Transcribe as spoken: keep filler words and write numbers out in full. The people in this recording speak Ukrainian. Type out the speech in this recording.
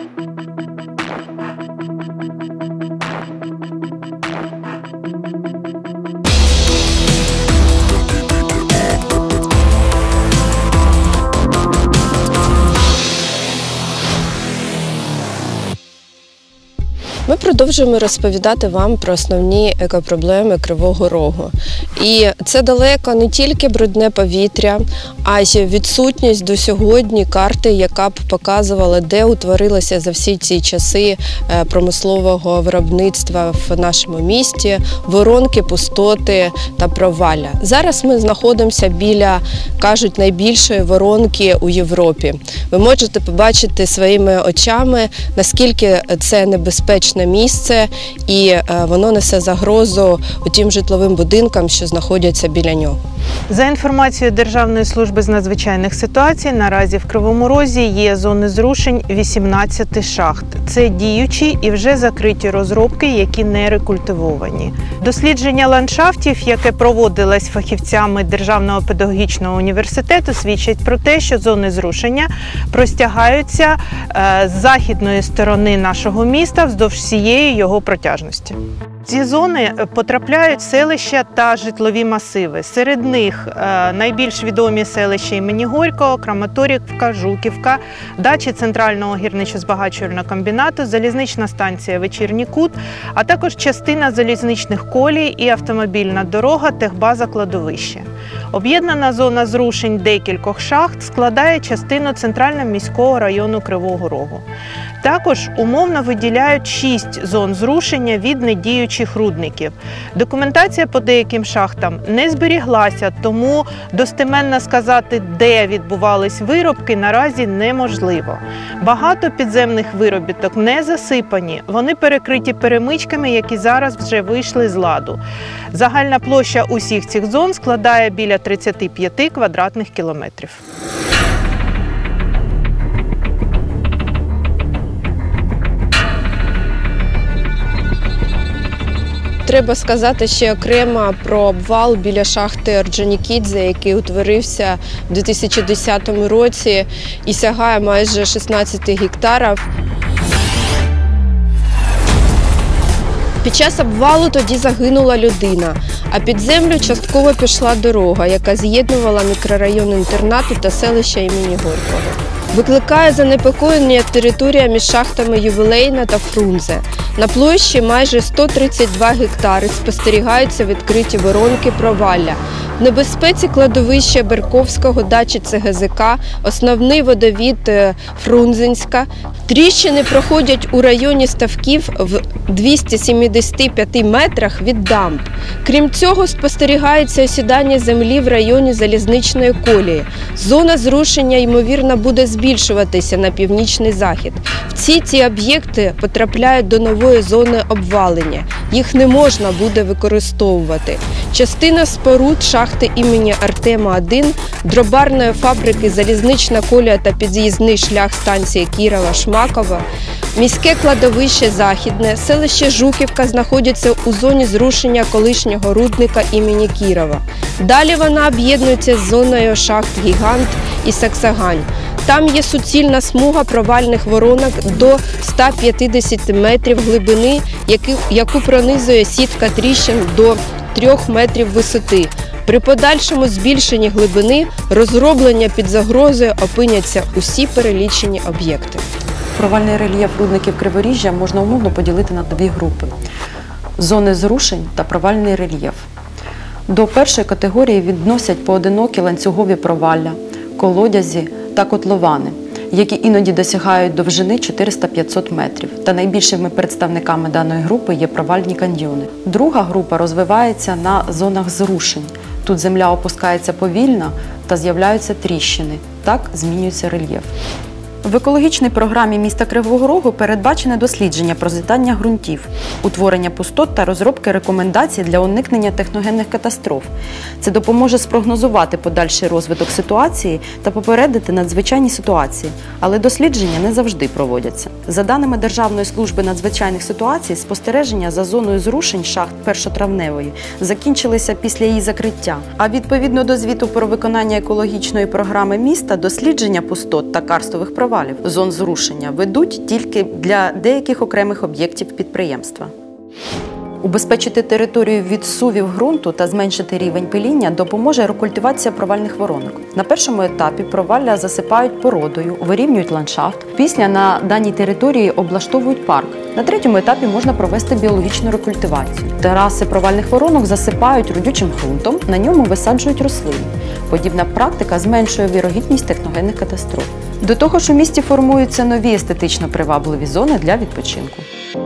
Ми продовжуємо розповідати вам про основні екопроблеми Кривого Рогу. І це далеко не тільки брудне повітря, а й відсутність до сьогодні карти, яка б показувала, де утворилося за всі ці часи промислового виробництва в нашому місті воронки, пустоти та провалля. Зараз ми знаходимося біля, кажуть, найбільшої воронки у Європі. Ви можете побачити своїми очами, наскільки це небезпечне місце, і воно несе загрозу тим житловим будинкам, що знаходяться біля нього. За інформацією Державної служби з надзвичайних ситуацій, наразі в Кривому Розі є зони зрушень вісімнадцяти шахт. Це діючі і вже закриті розробки, які не рекультивовані. Дослідження ландшафтів, яке проводилось фахівцями Державного педагогічного університету, свідчать про те, що зони зрушення простягаються з західної сторони нашого міста вздовж всієї його протяжності. Ці зони потрапляють селища та житлові масиви. Серед них найбільш відомі селища імені Горького, Краматорівка, Жуківка, дачі Центрального гірничо-збагачувального комбінату, залізнична станція Вечірній Кут, а також частина залізничних колій і автомобільна дорога, техбаза кладовище. Об'єднана зона зрушень декількох шахт складає частину Центрального міського району Кривого Рогу. Також умовно виділяють шість зон зрушення від недіючих рудників. Документація по деяким шахтам не зберіглася, тому достеменно сказати, де відбувались вирубки, наразі неможливо. Багато підземних виробіток не засипані, вони перекриті перемичками, які зараз вже вийшли з ладу. Загальна площа усіх цих зон складає біля тридцяти п'яти квадратних кілометрів. Треба сказати ще окремо про обвал біля шахти Орджонікідзе, який утворився в дві тисячі десятому році і сягає майже шістнадцяти гектарів. Під час обвалу тоді загинула людина, а під землю частково пішла дорога, яка з'єднувала мікрорайон інтернату та селища імені Горького. Викликає занепокоєння територія між шахтами Ювілейна та Фрунзе. На площі майже сто тридцять два гектари спостерігаються відкриті воронки провалля. В небезпеці кладовище Берковського, дачі Це Ге Зе Ка, основний водовід Фрунзенська. Тріщини проходять у районі ставків в двохстах сімдесяти п'яти метрах від дамб. Крім цього, спостерігається осідання землі в районі залізничної колії. Зона зрушення, ймовірно, буде збільшуватися на північний захід. Всі ці об'єкти потрапляють до нової зони обвалення. Їх не можна буде використовувати. Частина споруд шахти імені Артема один, дробарної фабрики, залізнична колія та під'їзний шлях станції Кірова-Шмакова, міське кладовище Західне, селище Жуківка знаходяться у зоні зрушення колишнього рудника імені Кірова. Далі вона об'єднується з зоною шахт Гігант і Саксагань. Там є суцільна смуга провальних воронок до ста п'ятдесяти метрів глибини, яку пронизує сітка тріщин до трьох метрів висоти. При подальшому збільшенні глибини розроблення під загрозою опиняться усі перелічені об'єкти. Провальний рельєф рудників Криворіжжя можна умовно поділити на дві групи – зони зрушень та провальний рельєф. До першої категорії відносять поодинокі ланцюгові провалля, колодязі та котловани, які іноді досягають довжини чотириста-п'ятсот метрів. Та найбільшими представниками даної групи є провальні каньйони. Друга група розвивається на зонах зрушень. Тут земля опускається повільно та з'являються тріщини. Так змінюється рельєф. В екологічній програмі міста Кривого Рогу передбачене дослідження про злітання ґрунтів, утворення пустот та розробки рекомендацій для уникнення техногенних катастроф. Це допоможе спрогнозувати подальший розвиток ситуації та попередити надзвичайні ситуації, але дослідження не завжди проводяться. За даними Державної служби надзвичайних ситуацій, спостереження за зоною зрушень шахт Першотравневої закінчилися після її закриття. А відповідно до звіту про виконання екологічної програми міста, дослідження пустот та карстових провалів провалів зон зрушення ведуть тільки для деяких окремих об'єктів підприємства. Убезпечити територію від зсувів ґрунту та зменшити рівень пиління допоможе рекультивація провальних воронок. На першому етапі провалля засипають породою, вирівнюють ландшафт. Після на даній території облаштовують парк. На третьому етапі можна провести біологічну рекультивацію. Тераси провальних воронок засипають родючим ґрунтом, на ньому висаджують рослини. Подібна практика зменшує вірогідність техногенних катастроф. До того ж, у місті формуються нові естетично привабливі зони для відпочинку.